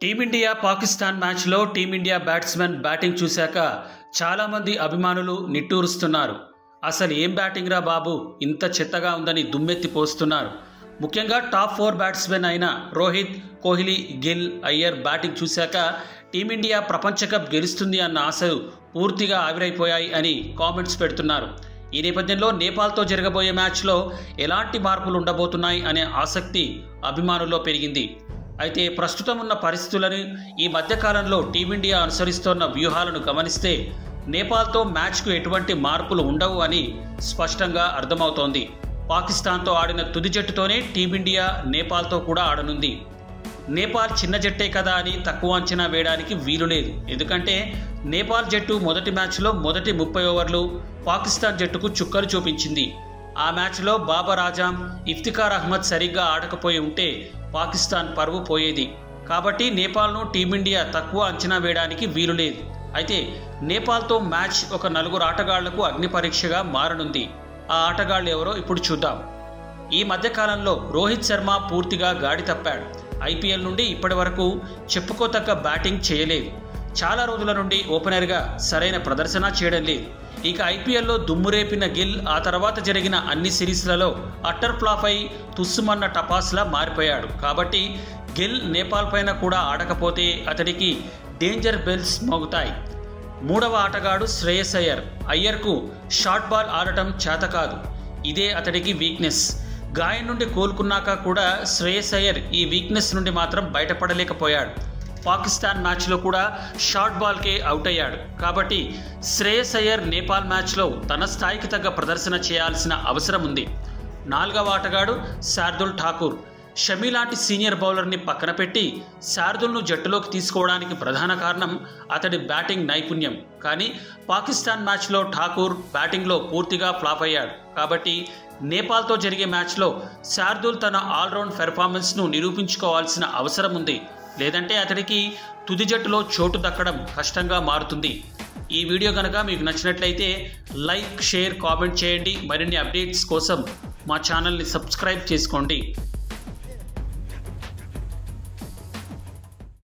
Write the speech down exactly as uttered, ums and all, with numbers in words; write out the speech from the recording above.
Team India Pakistan మ్యాచ్లో team India batsmen batting చూశాక చాలామంది అభిమానులు నిట్టూరుస్తున్నారు. అసలు ఏం బ్యాటింగ్ రా బాబు, ఇంత చెత్తగా ఉందని దుమ్మెత్తి పోస్తున్నారు. ముఖ్యంగా టాప్ ఫోర్ బ్యాట్స్మెన్ అయిన రోహిత్, కోహ్లీ, గిల్, అయ్యర్ బ్యాటింగ్ చూశాక టీమిండియా ప్రపంచ కప్ గెలుస్తుంది అన్న ఆశలు పూర్తిగా ఆవిరైపోయాయి అని కామెంట్స్ పెడుతున్నారు. ఈ నేపథ్యంలో నేపాల్తో జరగబోయే మ్యాచ్లో ఎలాంటి మార్పులు ఉండబోతున్నాయి అనే ఆసక్తి అభిమానుల్లో పెరిగింది. అయితే ప్రస్తుతం ఉన్న పరిస్థితులను, ఈ మధ్యకాలంలో టీమిండియా అనుసరిస్తోన్న వ్యూహాలను గమనిస్తే నేపాల్తో మ్యాచ్కు ఎటువంటి మార్పులు ఉండవు అని స్పష్టంగా అర్థమవుతోంది. పాకిస్తాన్తో ఆడిన తుది జట్టుతోనే టీమిండియా నేపాల్తో కూడా ఆడనుంది. నేపాల్ చిన్న జట్టే కదా అని తక్కువ అంచనా వేయడానికి వీలు లేదు. ఎందుకంటే నేపాల్ జట్టు మొదటి మ్యాచ్లో మొదటి ముప్పై ఓవర్లు పాకిస్తాన్ జట్టుకు చుక్కలు చూపించింది. ఆ మ్యాచ్లో బాబర్ ఆజం, ఇఫ్తిఖార్ అహ్మద్ సరిగ్గా ఆడకపోయి ఉంటే పాకిస్తాన్ పరువు పోయేది. కాబట్టి నేపాల్ను టీమిండియా తక్కువ అంచనా వేయడానికి వీలు లేదు. అయితే నేపాల్తో మ్యాచ్ ఒక నలుగురు ఆటగాళ్లకు అగ్ని పరీక్షగా మారనుంది. ఆ ఆటగాళ్లు ఎవరో ఇప్పుడు చూద్దాం. ఈ మధ్యకాలంలో రోహిత్ శర్మ పూర్తిగా గాడి తప్పాడు. ఐపీఎల్ నుండి ఇప్పటి వరకు చెప్పుకోతగ్గ బ్యాటింగ్ చేయలేదు. చాలా రోజుల నుండి ఓపెనర్గా సరైన ప్రదర్శన చేయడం లేదు. ఇక ఐపీఎల్లో దుమ్మురేపిన గిల్ ఆ తర్వాత జరిగిన అన్ని సిరీస్లలో అట్టర్ ఫ్లాప్ అయి తుస్సుమన్న టపాస్లా మారిపోయాడు. కాబట్టి గిల్ నేపాల్ పైన కూడా ఆడకపోతే అతడికి డేంజర్ బెల్స్ మోగుతాయి. మూడవ ఆటగాడు శ్రేయస్ అయ్యర్. అయ్యర్కు షార్ట్ బాల్ ఆడటం చేత కాదు. ఇదే అతడికి వీక్నెస్. గాయం నుండి కోలుకున్నాక కూడా శ్రేయస్ అయ్యర్ ఈ వీక్నెస్ నుండి మాత్రం బయటపడలేకపోయాడు. పాకిస్తాన్ మ్యాచ్లో కూడా షార్ట్ బాల్కే అవుట్ అయ్యాడు. కాబట్టి శ్రేయస్ అయ్యర్ నేపాల్ మ్యాచ్లో తన స్థాయికి తగ్గ ప్రదర్శన చేయాల్సిన అవసరం ఉంది. నాలుగవ ఆటగాడు శార్దుల్ ఠాకూర్. షమి లాంటి సీనియర్ బౌలర్ని పక్కన పెట్టి శార్దుల్ను జట్టులోకి తీసుకోవడానికి ప్రధాన కారణం అతడి బ్యాటింగ్ నైపుణ్యం. కానీ పాకిస్తాన్ మ్యాచ్లో ఠాకూర్ బ్యాటింగ్లో పూర్తిగా ఫ్లాప్ అయ్యాడు. కాబట్టి నేపాల్తో జరిగే మ్యాచ్లో శార్దుల్ తన ఆల్రౌండ్ పెర్ఫార్మెన్స్ను నిరూపించుకోవాల్సిన అవసరం ఉంది. లేదంటే అతడికి తుది జట్టులో చోటు దక్కడం కష్టంగా మారుతుంది. ఈ వీడియో కనుక మీకు నచ్చినట్లయితే లైక్, షేర్, కామెంట్ చేయండి. మరిన్ని అప్డేట్స్ కోసం మా ఛానల్ని సబ్స్క్రైబ్ చేసుకోండి.